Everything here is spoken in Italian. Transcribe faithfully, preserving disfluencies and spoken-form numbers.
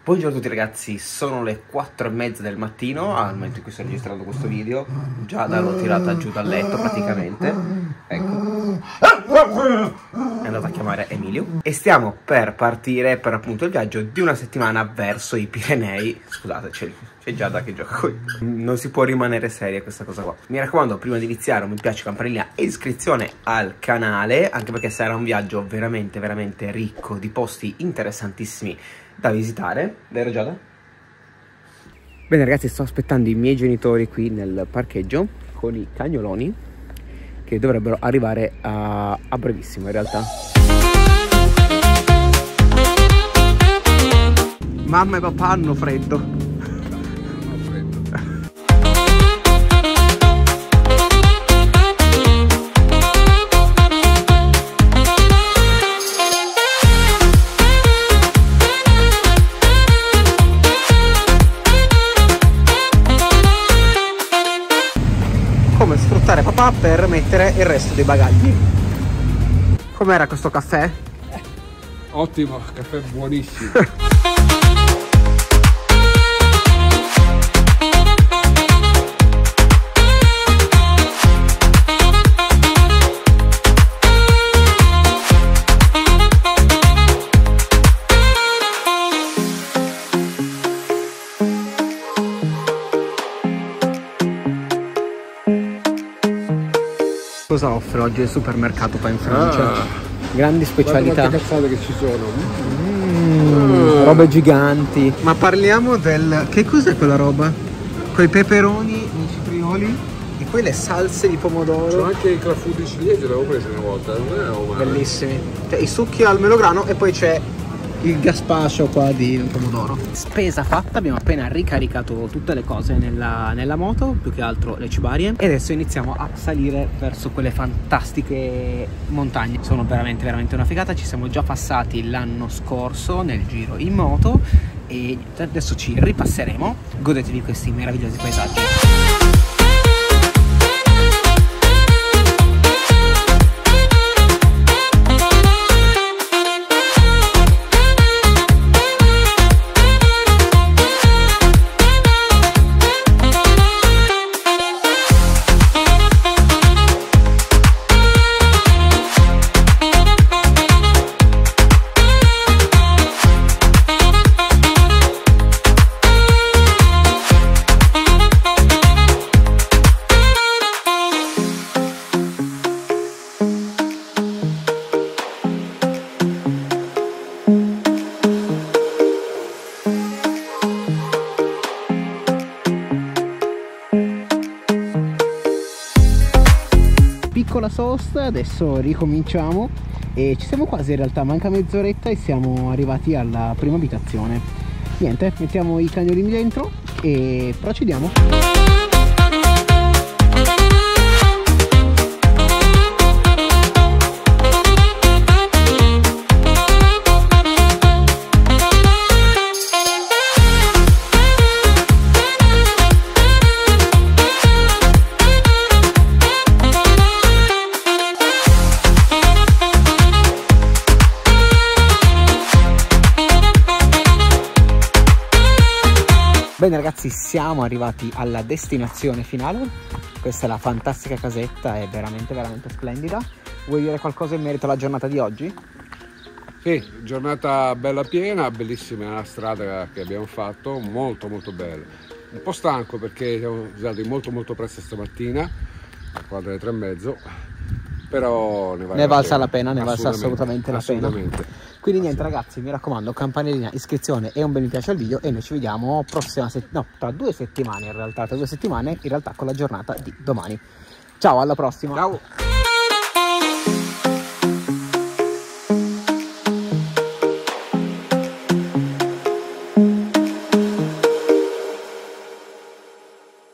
Buongiorno a tutti ragazzi, sono le quattro e mezza del mattino al momento in cui sto registrando questo video. Giada l'ho tirata giù dal letto praticamente, ecco, è andata a chiamare Emilio e stiamo per partire per appunto il viaggio di una settimana verso i Pirenei. Scusate, c'è Giada che gioca qui, non si può rimanere seria questa cosa qua. Mi raccomando, prima di iniziare un mi piace, campanellina e iscrizione al canale, anche perché sarà un viaggio veramente veramente ricco di posti interessantissimi da visitare, vero Giada? Bene ragazzi, sto aspettando i miei genitori qui nel parcheggio con i cagnoloni che dovrebbero arrivare a, a brevissimo in realtà. Mamma e papà hanno freddo. Come sfruttare papà per mettere il resto dei bagagli. Com'era questo caffè? Eh, ottimo, caffè buonissimo. Cosa offre oggi il supermercato qua in Francia? Ah, grandi specialità. Guarda quante cazzate che ci sono. Mm, uh. Robe giganti. Ma parliamo del... che cos'è quella roba? Quei peperoni, i citrioli e poi le salse di pomodoro. C'ho anche i crafù di ciliegie, l'avevo preso una volta, non erano male. Bellissimi. Cioè i succhi al melograno e poi c'è il gazpacho qua di pomodoro. Spesa fatta, abbiamo appena ricaricato tutte le cose nella, nella moto, più che altro le cibarie, e adesso iniziamo a salire verso quelle fantastiche montagne. Sono veramente veramente una figata, ci siamo già passati l'anno scorso nel giro in moto e adesso ci ripasseremo. Godetevi questi meravigliosi paesaggi. Piccola sosta, adesso ricominciamo e ci siamo quasi in realtà, manca mezz'oretta e siamo arrivati alla prima abitazione. Niente, mettiamo i cagnolini dentro e procediamo. Bene ragazzi, siamo arrivati alla destinazione finale. Questa è la fantastica casetta, è veramente veramente splendida. Vuoi dire qualcosa in merito alla giornata di oggi? Sì, giornata bella piena, bellissima la strada che abbiamo fatto, molto molto bella. Un po' stanco perché siamo stati molto molto presto stamattina, a quattro alle tre e mezzo, però ne vale ne valsa la pena, ne valsa assolutamente la assolutamente. pena. Quindi niente ragazzi, mi raccomando, campanellina, iscrizione e un bel mi piace al video e noi ci vediamo prossima settimana, no, tra due settimane in realtà, tra due settimane in realtà con la giornata di domani. Ciao, alla prossima! Ciao!